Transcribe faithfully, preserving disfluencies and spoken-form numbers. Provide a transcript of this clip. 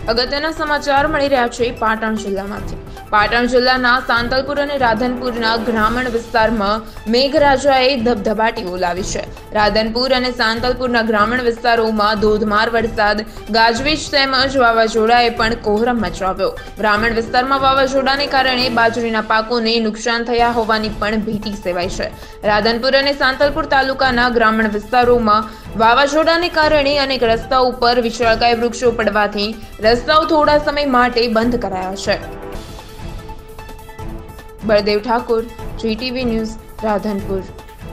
અગત્યના સમાચાર મળી રહ્યા છે પાટણ જિલ્લામાંથી। પાટણ જિલ્લાના સાંતલપુર અને રાધનપુરના ગ્રામીણ વિસ્તારમાં મેઘરાજાએ ધબધબાટી બોલાવી છે। રાધનપુર અને સાંતલપુરના ગ્રામીણ વિસ્તારોમાં ધોધમાર વરસાદ, ગાજવીજ તેમજ વાવાઝોડાએ પણ કોહરામ મચાવ્યો। ગ્રામીણ વિસ્તારમાં વાવાઝોડાને કારણે બાજરીના પાકોને નુકસાન થયા હોવાની પણ ભીતિ સેવાઈ છે। રાધનપુર અને સાંતલપુર તાલુકાના ગ્રામીણ વિસ્તારોમાં વાવાઝોડાને કારણે અનેક રસ્તાઓ ઉપર વિશાળકાય વૃક્ષો પડવાથી રસ્તાઓ થોડા સમય માટે બંધ કરાયા છે। Baldev Thakor, GTV news, Radhanpur.